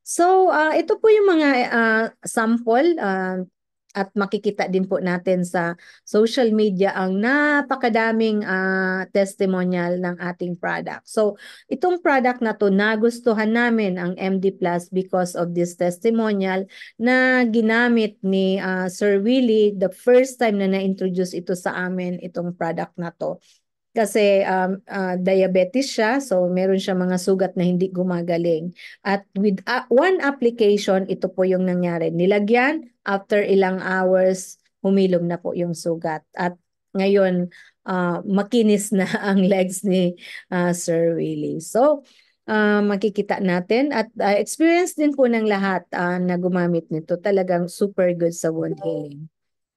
So uh, ito po yung mga uh, sample uh, at makikita din po natin sa social media ang napakadaming uh, testimonial ng ating product. So, itong product na to, nagustuhan namin ang M D Plus because of this testimonial na ginamit ni uh, Sir Willie the first time na na-introduce ito sa amin, itong product na to. Kasi um, uh, diabetes siya, so meron siya mga sugat na hindi gumagaling. At with uh, one application, ito po yung nangyari. Nilagyan, after ilang hours, humilom na po yung sugat. At ngayon, uh, makinis na ang legs ni uh, Sir Willie. So, uh, makikita natin. At uh, experience din po ng lahat uh, na gumamit nito. Talagang super good sa wound healing.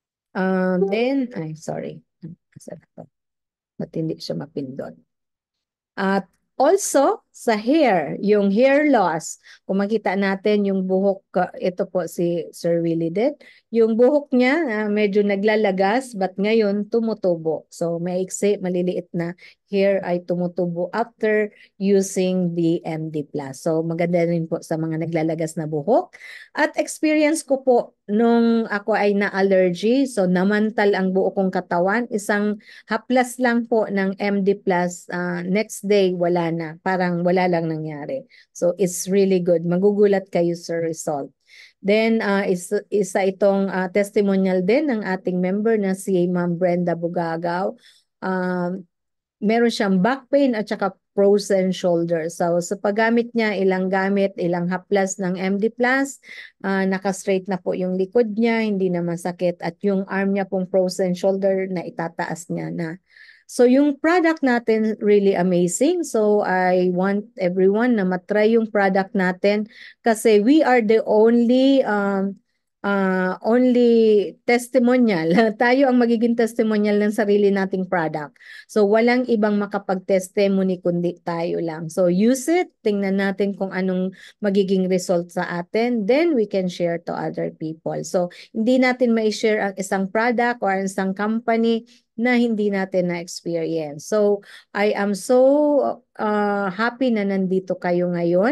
Um, then, ay, sorry. Asa na to? At hindi siya mapindot. At also, sa hair, yung hair loss, kung makita natin yung buhok, uh, ito po si Sir Willie din, yung buhok niya uh, medyo naglalagas, but ngayon tumutubo. So, maiksi, maliliit na hair ay tumutubo after using the M D Plus. So, maganda rin po sa mga naglalagas na buhok. At experience ko po nung ako ay na-allergy, so namantal ang buo kong katawan, isang haplas lang po ng M D Plus, uh, next day wala na, parang wala lang nangyari. So it's really good. Magugulat kayo sa result. Then uh, isa, isa itong uh, testimonial din ng ating member na si Ma'am Brenda Bugagaw. Um, meron siyang back pain at saka frozen shoulder. So sa paggamit niya, ilang gamit, ilang haplas ng M D Plus, uh, naka-straight na po yung likod niya, hindi na masakit. At yung arm niya pong frozen shoulder na itataas niya na. So yung product natin really amazing. So I want everyone na matry yung product natin kasi we are the only um, uh, only testimonial. Tayo ang magiging testimonial ng sarili nating product. So walang ibang makapag-testimony kundi tayo lang. So use it, tingnan natin kung anong magiging result sa atin, then we can share to other people. So hindi natin ma-share ang isang product or isang company na hindi natin na-experience. So, I am so uh, happy na nandito kayo ngayon.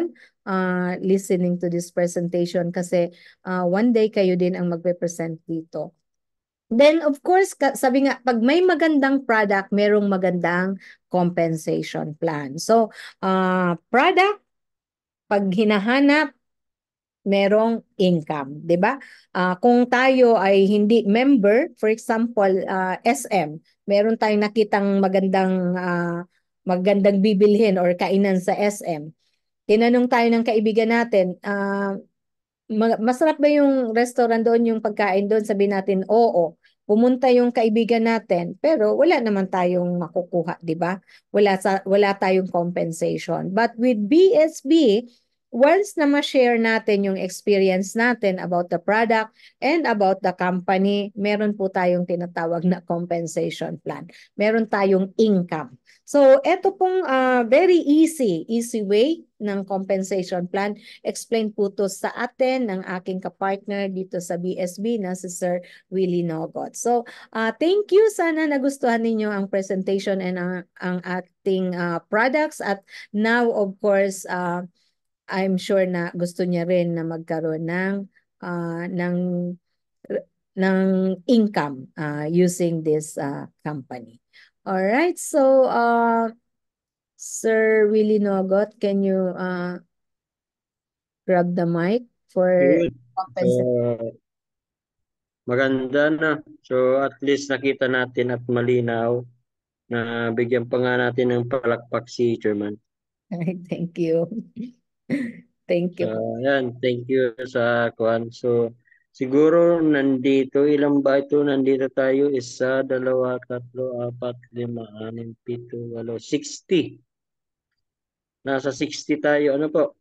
uh, listening to this presentation kasi uh, one day kayo din ang magpe-present dito. Then of course, sabi nga, pag may magandang product, merong magandang compensation plan. So, uh, product, pag hinahanap, merong income, 'di ba? Uh, kung tayo ay hindi member, for example, uh, S M, meron tayong nakitang magandang uh, magandang bibilhin or kainan sa S M. Tinanong tayo ng kaibigan natin, uh, masarap ba yung restaurant doon, yung pagkain doon? Sabi natin, oo. Pumunta yung kaibigan natin, pero wala naman tayong makukuha, di ba? Wala, sa, wala tayong compensation. But with B S B, once na ma-share natin yung experience natin about the product and about the company, meron po tayong tinatawag na compensation plan. Meron tayong income. So, ito pong uh, very easy, easy way ng compensation plan. Explain po to sa atin ng aking kapartner dito sa B S B na si Sir Willie Nogot. So, uh, thank you. Sana nagustuhan ninyo ang presentation and ang, ang ating uh, products. At now, of course, uh, I'm sure na gusto niya rin na magkaroon ng, uh, ng, ng income uh, using this uh, company. All right, so uh, Sir Willie Nogot, can you uh, grab the mic for Good. compensation? So, maganda na. So at least nakita natin at malinaw na bigyan pa nga natin ng palakpak si Chairman. Thank you. Thank you. So, yan, thank you sa kuan. So siguro nandito, ilang ba ito? Nandito tayo, isa, dalawa, tatlo, apat, lima, anim, pito, walo, sixty. Nasa sixty tayo, ano po?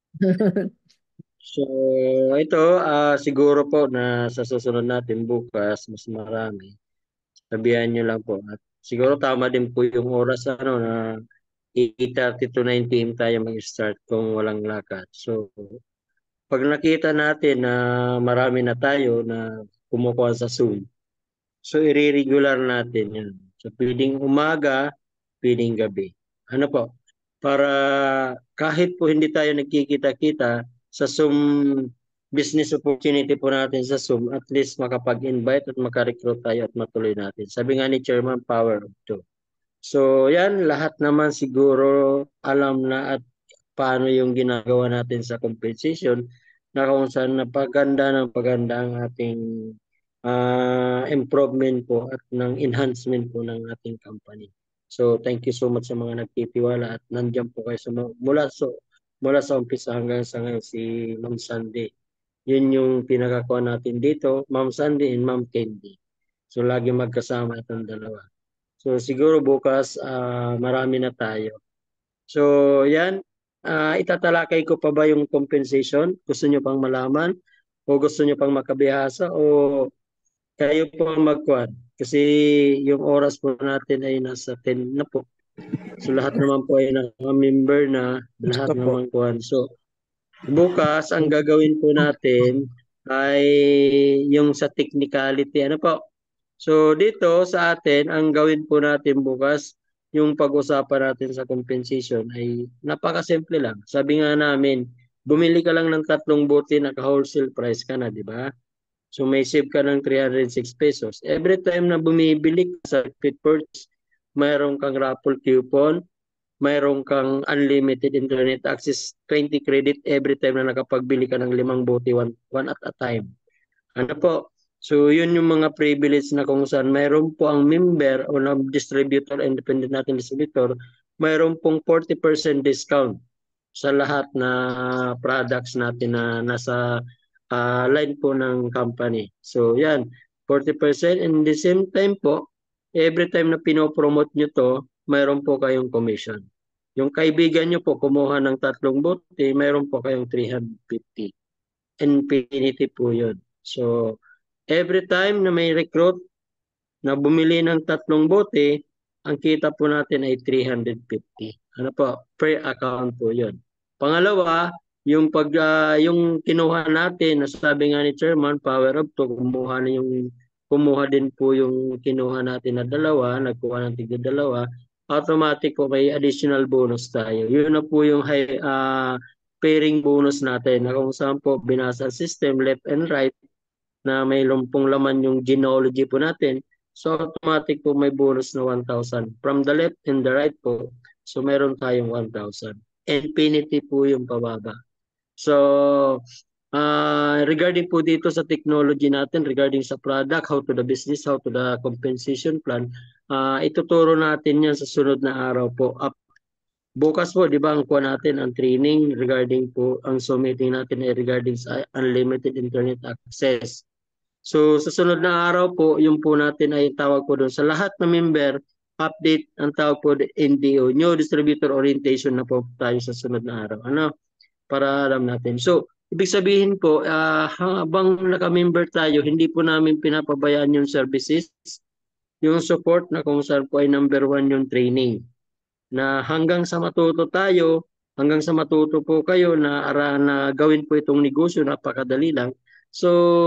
So ito, uh, siguro po na sa susunod natin bukas, mas marami. Sabihan nyo lang po. At siguro tama din po yung oras ano, na eight thirty to nine p m tayo mag-start kung walang lakad. So pag nakita natin na marami na tayo na kumukuha sa Zoom, so i-regular natin yan. So pwedeng umaga, pwedeng gabi. Ano po? Para kahit po hindi tayo nagkikita-kita sa Zoom business opportunity po natin sa Zoom, at least makapag-invite at makarecruit tayo at matuloy natin. Sabi nga ni Chairman, power of two. So yan, lahat naman siguro alam na at paano yung ginagawa natin sa compensation na kung saan napaganda ng paganda ang ating uh, improvement po at ng enhancement po ng ating company. So thank you so much sa mga nagtitiwala at nandiyan po kayo sa mula so mula sa umpisa hanggang sa ngayon si Ma'am Sandy. Yun yung pinakakuha natin dito, Ma'am Sandy and Ma'am Candy. So lagi magkasama itong dalawa. So siguro bukas uh, marami na tayo. So yan, uh, itatalakay ko pa ba yung compensation? Gusto nyo pang malaman? O gusto nyo pang makabihasa? O kayo po ang magkuhan? Kasi yung oras po natin ay nasa ten na po. So lahat naman po ay naka-member na, lahat naman kuhan. So bukas ang gagawin po natin ay yung sa technicality. Ano po? So dito sa atin, ang gawin po natin bukas, yung pag-usapan natin sa compensation ay napakasimple lang. Sabi nga namin, bumili ka lang ng tatlong bote, naka-wholesale price ka na, di ba? So may save ka ng three hundred six pesos. Every time na bumibili ka sa repeat purchase, mayroon kang raffle coupon, mayroon kang unlimited internet access, twenty credit every time na nakapagbili ka ng limang bote, one, one at a time. Ano po? So yun yung mga privilege na kung saan mayroon po ang member o na distributor, independent natin distributor, mayroon pong forty percent discount sa lahat na products natin na nasa uh, line po ng company. So yan, forty percent, and the same time po, every time na pinopromote nyo to, mayroon po kayong commission. Yung kaibigan nyo po kumuha ng tatlong bote, mayroon po kayong three hundred fifty. Infinity po yun. So every time na may recruit na bumili ng tatlong bote, ang kita po natin ay three hundred fifty. Ano po? Per account po yun. Pangalawa, yung pag uh, yung kinuha natin, nasabi nga ni Chairman, power up to, kumuha na yung kumuha din po yung kinuha natin na dalawa, nagkuha ng tigda dalawa, automatic po may additional bonus tayo. Yun na po yung high, uh, pairing bonus natin na kung saan po binasa ang system left and right na may lumpong laman yung genealogy po natin. So automatic po may bonus na one thousand. From the left and the right po, so meron tayong one thousand. Infinity po yung pababa. So uh, regarding po dito sa technology natin, regarding sa product, how to the business, how to the compensation plan, uh, ituturo natin yan sa sunod na araw po. Up bukas po, di ba, ang kuha natin ang training regarding po, ang Zoom meeting natin ay regarding sa unlimited internet access. So sa sunod na araw po, yung po natin ay tawag po doon sa lahat ng member, update ang tawag po N D O, New Distributor Orientation na po tayo sa sunod na araw. Ano? Para alam natin. So, ibig sabihin po, uh, habang naka-member tayo, hindi po namin pinapabayaan yung services, yung support na kung saan po ay number one yung training. Na hanggang sa matuto tayo, hanggang sa matuto po kayo na, ara, na gawin po itong negosyo, napakadali lang. So,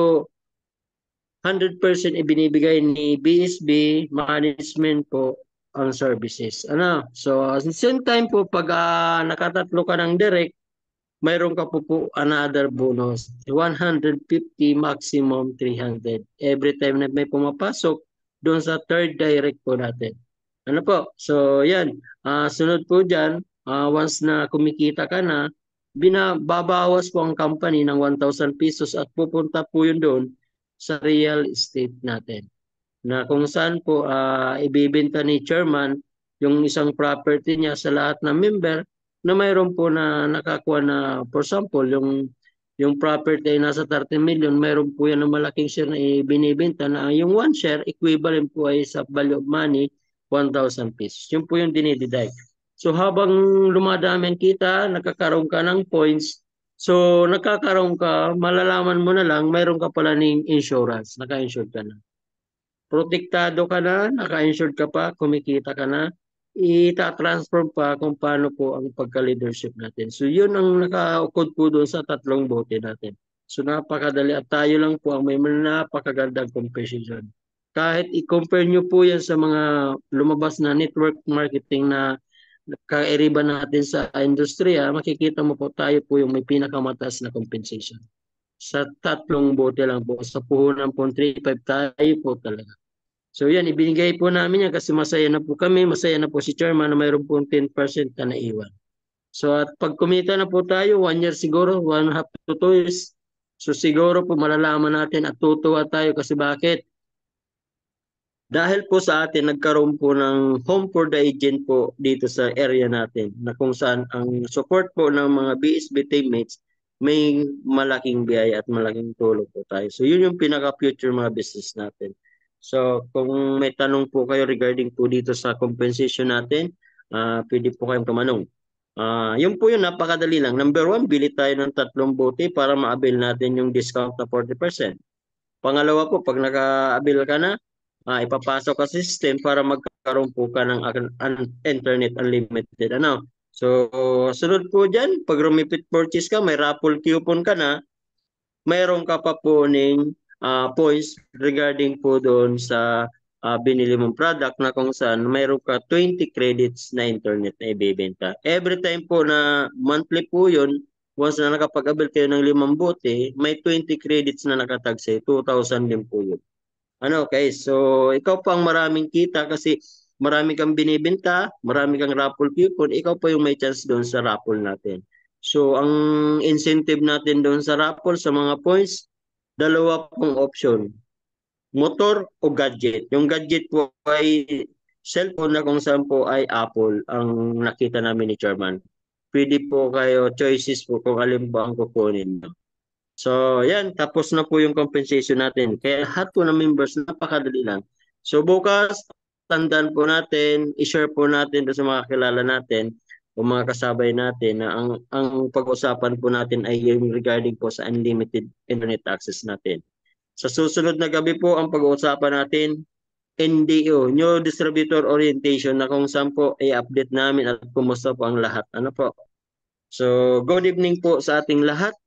one hundred percent ibinibigay ni B S B management po ang services. Ano? So, at the same time po, pag uh, nakatatlo ka ng direct, mayroon ka po po another bonus. one hundred fifty, maximum three hundred. Every time na may pumapasok, doon sa third direct po natin. Ano po? So, yan. Uh, sunod po dyan, uh, once na kumikita ka na, binababawas po ang company ng one thousand pesos at pupunta po yun doon sa real estate natin. Na kung saan po uh, ibibenta ni chairman yung isang property niya sa lahat ng member na mayroon po na nakakuha na, for example, yung yung property ay nasa thirty million, mayroon po yan na malaking share na ibinibenta na yung one share equivalent po ay sa value of money one thousand pesos. Yun po yung dinididay. So habang lumadami ang kita, nakakaroon ka ng points. So nakakaroon ka, malalaman mo na lang, mayroon ka pala ng insurance, naka-insured ka na. Protektado ka na, naka-insured ka pa, kumikita ka na, ita-transform pa kung paano po ang pagka-leadership natin. So yun ang naka-ukod po doon sa tatlong bote natin. So napakadali at tayo lang po ang may napakagandang competition. Kahit i-compare nyo po yan sa mga lumabas na network marketing na kairiban natin sa industriya, makikita mo po tayo po yung may pinakamataas na compensation. Sa tatlong bote lang po, sa puhunan po three five tayo po talaga. So yan, ibinigay po namin yan kasi masaya na po kami, masaya na po si chairman na mayroon po ten percent na naiwan. So at pag kumita na po tayo, one year siguro, one half to two years, so siguro po malalaman natin at tutuwa tayo kasi bakit? Dahil po sa atin, nagkaroon po ng home for the agent po dito sa area natin na kung saan ang support po ng mga B S B teammates may malaking biyaya at malaking tulong po tayo. So yun yung pinaka-future mga business natin. So kung may tanong po kayo regarding po dito sa compensation natin, uh, pwede po kayong tumanong. Uh, yun po yun, napakadali lang. Number one, bili tayo ng tatlong bote para ma-avail natin yung discount na forty percent. Pangalawa po, pag naka-avail ka na, uh, ipapasok ka sa system para magkaroon po ka ng un- internet unlimited. Ano? So, sunod po dyan, pag rumipit purchase ka, may raffle coupon ka na, mayroon ka pa po ng uh, points regarding po doon sa uh, binili mong product na kung saan mayroon ka twenty credits na internet na ibibenta. Every time po na monthly po yun, once na nakapag-avail kayo ng limang bote, may twenty credits na nakatag sa'yo, two thousand din po yun. Ano, okay, so ikaw pa ang maraming kita kasi marami kang binibenta, marami kang raffle coupon, ikaw pa yung may chance doon sa raffle natin. So, ang incentive natin doon sa raffle, sa mga points, dalawa pong option. Motor o gadget. Yung gadget po ay cellphone na kung saan po ay Apple ang nakita namin ni Chairman. Pwede po kayo, choices po kung alin ba ang kukunin nyo. So, yan, tapos na po yung compensation natin. Kaya lahat po ng members, napakadali lang. So, bukas, tandaan po natin, i-share po natin sa mga kilala natin o mga kasabay natin na ang, ang pag-usapan po natin ay yung regarding po sa unlimited internet access natin. Sa susunod na gabi po, ang pag-uusapan natin, N D O, New Distributor Orientation, na kung saan po i-update namin at kumusta po ang lahat. Ano po? So, good evening po sa ating lahat.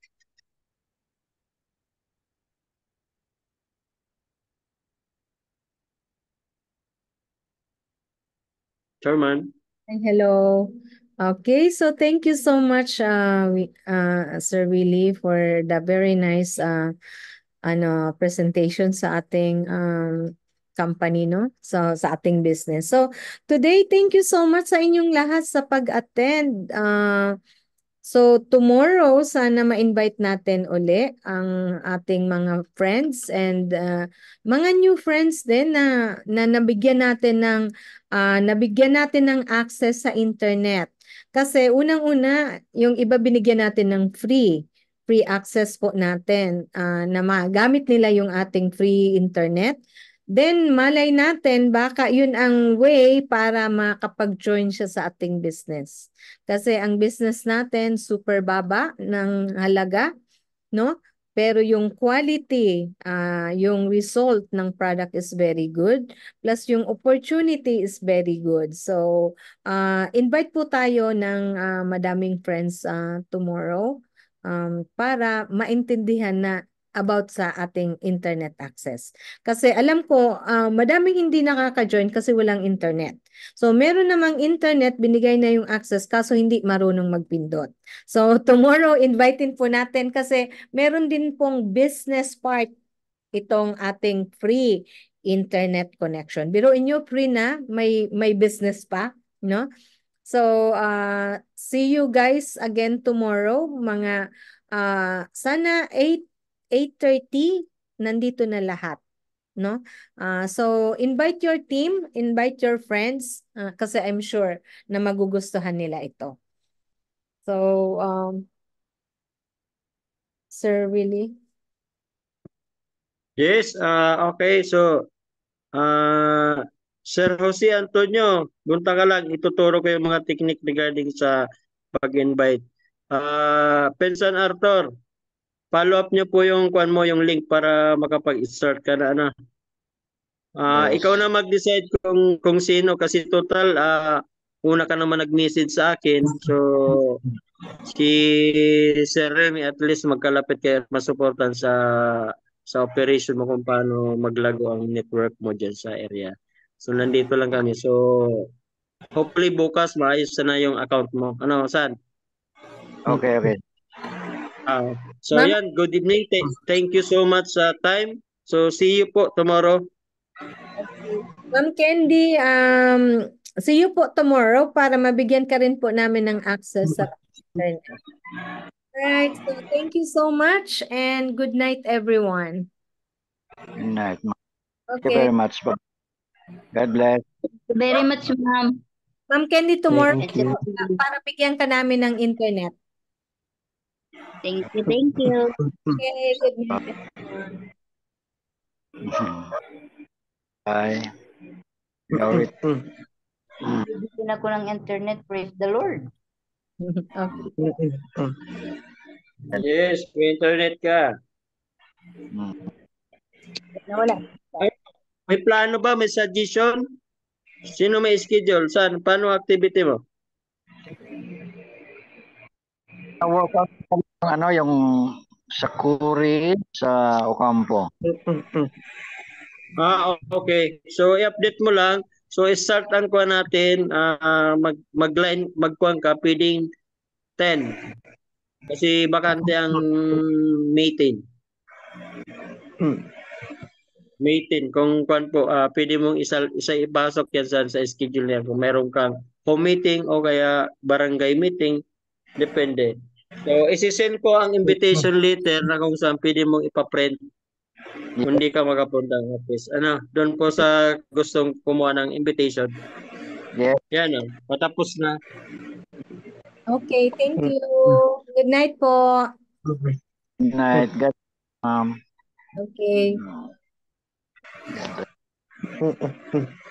Chairman. Hello. Okay, so thank you so much, uh, wi- uh, Sir Willie, for the very nice uh, ano, presentation sa ating um, company, no? So, sa ating business. So, today, thank you so much sa inyong lahat sa pag-attend. Uh, So tomorrow, sana ma-invite natin uli ang ating mga friends and uh, mga new friends din na, na nabigyan natin ng uh, nabigyan natin ng access sa internet. Kasi unang-una, yung iba binigyan natin ng free free access po natin uh, na magamit nila yung ating free internet. Then malay natin baka yun ang way para makapag-join siya sa ating business. Kasi ang business natin super baba ng halaga, no? Pero yung quality, uh, yung result ng product is very good. Plus yung opportunity is very good. So, uh, invite po tayo ng uh, madaming friends uh, tomorrow um, para maintindihan na about sa ating internet access. Kasi alam ko, uh, madaming hindi nakaka-join kasi walang internet. So, meron namang internet, binigay na yung access, kaso hindi marunong magpindot. So, tomorrow, invitein po natin kasi meron din pong business part itong ating free internet connection. Biruin nyo, free na, may, may business pa, no? So, uh, see you guys again tomorrow. Mga, uh, sana eight, eight thirty, nandito na lahat. No? Uh, so, invite your team, invite your friends, uh, kasi I'm sure na magugustuhan nila ito. So, um, Sir Willie? Yes, uh, okay. So, uh, Sir Jose Antonio, punta ka lang. Ituturo ko yung mga technique regarding sa pag-invite. Uh, Pensan Arthur, follow up nyo po yung kuan mo yung link para makapag-start ka na ano. Ah, Yes. ikaw na mag-decide kung kung sino kasi total ah una ka naman nag-message sa akin. So si Sir Remy at least magkalapit kayo at masuportan sa sa operation mo kung paano maglago ang network mo dyan sa area. So nandito lang kami. So hopefully bukas maayos na yung account mo. Ano, San? Okay, okay. Ah, so Ma'am? yan, good evening. Th- thank you so much sa time. So see you po tomorrow. Okay. Ma'am Candy, um, see you po tomorrow para mabigyan ka rin po namin ng access sa internet. Alright, so thank you so much and good night everyone. Good night. Thank you Okay. very much. God bless. Thank you very much, ma'am. Ma'am Candy, tomorrow Thank you. uh, para bigyan ka namin ng internet. Thank you, thank you. Okay, good night everyone. Bye. Gawit. Bibigyan ako ng internet, praise the Lord. Okay. Yes, may internet ka. Hmm. Nawala. Ay, may plano ba? May suggestion? Sino may schedule? Saan? Paano activity mo? Workout yung ano yung sa Kuri sa Ocampo. Ah, okay. So i-update mo lang. So i-start ang kuha natin ah, mag mag-line magkuhan ka pwedeng ten. Kasi bakante ang May ten. May ten kung kuan po ah, pwede mong isa isa ipasok yan sa, sa schedule niya kung meron kang home meeting o kaya barangay meeting depende. So isi-send ko ang invitation letter na kung saan pwede mong ipa-print kung hindi ka makapunta ng office. Ano, doon po sa gustong kumuha ng invitation. Yes. Yan o, patapos na. Okay, thank you. Good night po. Good night. God um Okay. God bless.